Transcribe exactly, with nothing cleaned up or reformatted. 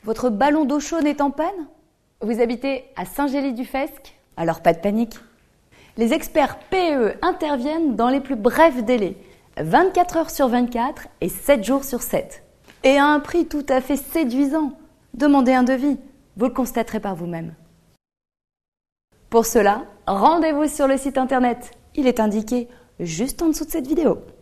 Votre ballon d'eau chaude est en panne? Vous habitez à Saint-Gély-du-Fesque? Alors pas de panique. Les experts P E interviennent dans les plus brefs délais, vingt-quatre heures sur vingt-quatre et sept jours sur sept. Et à un prix tout à fait séduisant. Demandez un devis, vous le constaterez par vous-même. Pour cela, rendez-vous sur le site internet. Il est indiqué juste en dessous de cette vidéo.